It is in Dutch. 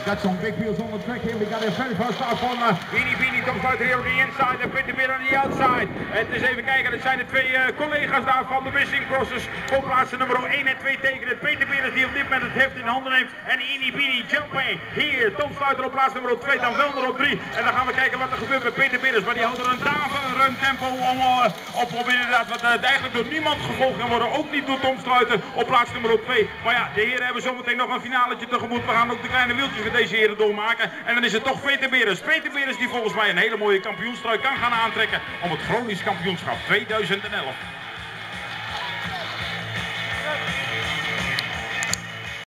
got some big wheels on the track here. We got a very fast start from Weenie Beanie, Tom Sluiter here on the inside and Peter Beer on the outside. Het is even kijken, het zijn de twee collega's daar van de Wissing Crossers. Op plaatsen nummer 1 en 2 tekenen. Peter Beer die op dit moment het heft in handen neemt. En Weenie Beanie, Jumpway hier. Tom Sluiter op plaats nummer 2, dan Welder op 3. En dan gaan we kijken wat er gebeurt met Peter Beers. Maar die houdt er een daverend tempo op inderdaad. Wat eigenlijk door niemand gevolgd kan worden. Ook niet door Tom Sluiter op plaats nummer 2. Maar ja, de heren hebben zometeen nog een finaletje tegemoet. We gaan ook de kleine wieltjes voor deze heren doormaken. En dan is het toch Peter Beers. Peter Beers die volgens mij een hele mooie kampioenstrui kan gaan aantrekken om het Gronings kampioenschap 2011.